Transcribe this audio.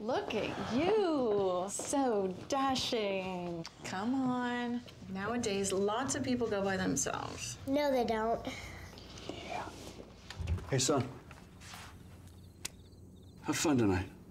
Look at you, so dashing. Come on. Nowadays, lots of people go by themselves. No, they don't. Yeah. Hey, son. Have fun tonight.